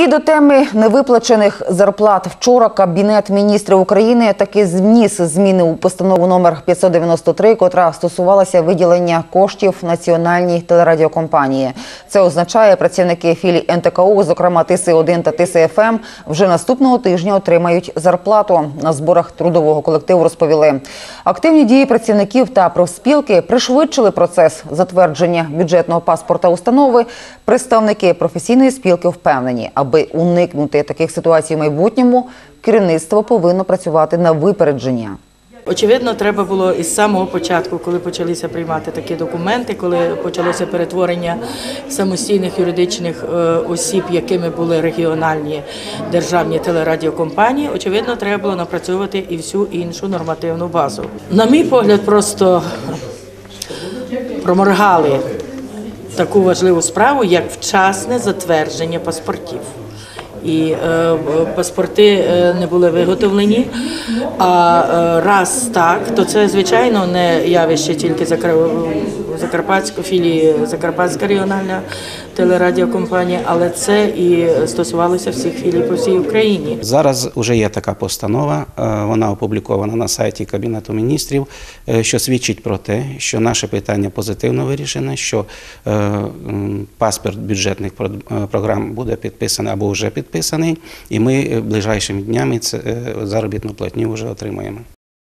до теми невиплачених зарплат. Вчора Кабінет міністрів України таки вніс зміни у постанову номер 593, котра стосувалася виділення коштів національній телерадіокомпанії. Це означає, працівники філій НТКУ, зокрема ТС-1 та ТС-ФМ, вже наступного тижня отримають зарплату. На зборах трудового колективу розповіли. Активні дії працівників та профспілки пришвидшили процес затвердження бюджетного паспорта установи. Представники професійної спілки впевнені, аби уникнути таких ситуацій в майбутньому, керівництво повинно працювати на випередження. Очевидно, треба було із самого початку, коли почалися приймати такі документи, коли почалося перетворення самостійних юридичних осіб, якими були регіональні державні телерадіокомпанії, очевидно, треба було напрацьовувати і всю іншу нормативну базу. На мій погляд, просто проморгали таку важливу справу, як вчасне затвердження паспортів. І паспорти не були виготовлені, а раз так, то це, звичайно, не явище тільки філії Закарпатська регіональна телерадіокомпанія, але це і стосувалося всіх філій по всій Україні. Зараз вже є така постанова, вона опублікована на сайті Кабінету міністрів, що свідчить про те, що наше питання позитивно вирішене, що паспорт бюджетних програм буде підписаний або вже підписаний, і ми ближайшими днями заробітну платню вже отримаємо.